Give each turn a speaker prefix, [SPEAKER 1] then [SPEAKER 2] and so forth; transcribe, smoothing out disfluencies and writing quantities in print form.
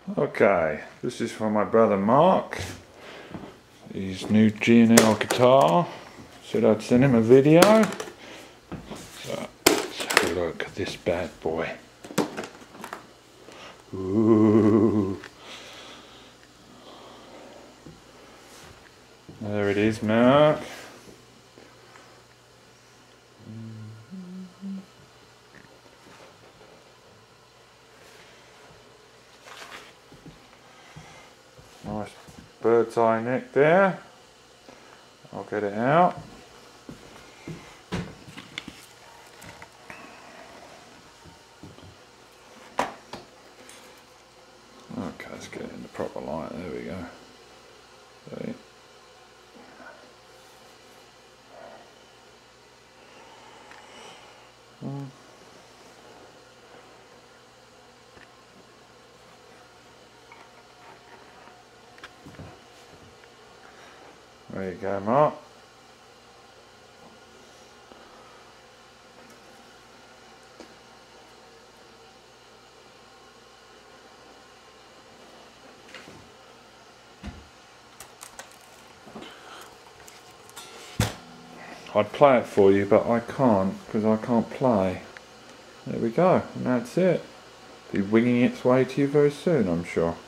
[SPEAKER 1] Okay, this is from my brother Mark. His new G&L guitar. Said I'd send him a video. So let's have a look at this bad boy. Ooh. There it is, Mark. Nice bird's eye neck there. I'll get it out. Okay, let's get it in the proper light. There we go. See? There you go, Mark. I'd play it for you, but I can't because I can't play. There we go, and that's it. Be winging its way to you very soon, I'm sure.